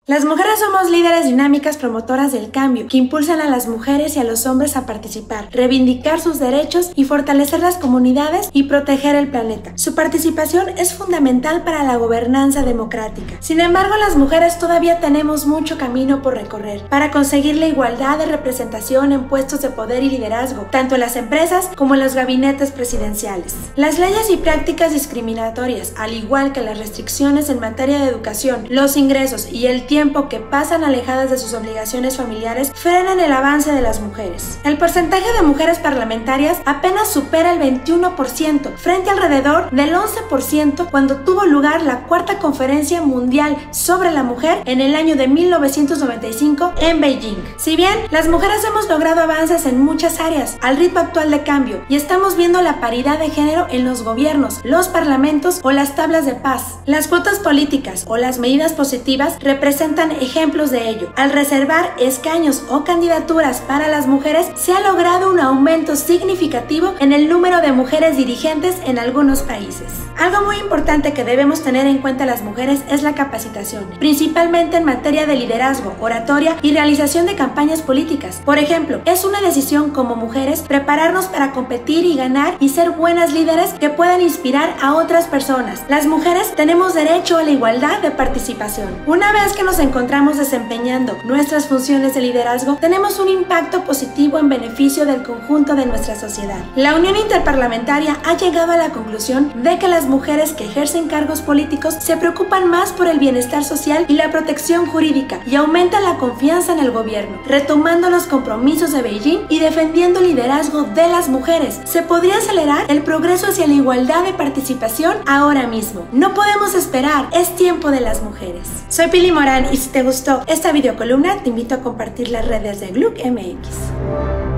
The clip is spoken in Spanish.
Las mujeres somos líderes dinámicas promotoras del cambio, que impulsan a las mujeres y a los hombres a participar, reivindicar sus derechos y fortalecer las comunidades y proteger el planeta. Su participación es fundamental para la gobernanza democrática. Sin embargo, las mujeres todavía tenemos mucho camino por recorrer para conseguir la igualdad de representación en puestos de poder y liderazgo, tanto en las empresas como en los gabinetes presidenciales. Las leyes y prácticas discriminatorias, al igual que las restricciones en materia de educación, los ingresos y el tiempo que pasan alejadas de sus obligaciones familiares frenan el avance de las mujeres. El porcentaje de mujeres parlamentarias apenas supera el 21%, frente alrededor del 11% cuando tuvo lugar la cuarta conferencia mundial sobre la mujer en el año de 1995 en Beijing. Si bien las mujeres hemos logrado avances en muchas áreas al ritmo actual de cambio y estamos viendo la paridad de género en los gobiernos, los parlamentos o las tablas de paz, las cuotas políticas o las medidas positivas representan ejemplos de ello. Al reservar escaños o candidaturas para las mujeres, se ha logrado un aumento significativo en el número de mujeres dirigentes en algunos países. Algo muy importante que debemos tener en cuenta las mujeres es la capacitación, principalmente en materia de liderazgo, oratoria y realización de campañas políticas. Por ejemplo, es una decisión como mujeres prepararnos para competir y ganar y ser buenas líderes que puedan inspirar a otras personas. Las mujeres tenemos derecho a la igualdad de participación. Una vez que nos encontramos desempeñando nuestras funciones de liderazgo, tenemos un impacto positivo en beneficio del conjunto de nuestra sociedad. La Unión Interparlamentaria ha llegado a la conclusión de que las mujeres que ejercen cargos políticos se preocupan más por el bienestar social y la protección jurídica y aumentan la confianza en el gobierno, retomando los compromisos de Beijing y defendiendo el liderazgo de las mujeres. Se podría acelerar el progreso hacia la igualdad de participación ahora mismo. No podemos esperar, es tiempo de las mujeres. Soy Pili Morán y si te gustó esta videocolumna te invito a compartir las redes de Gluck MX.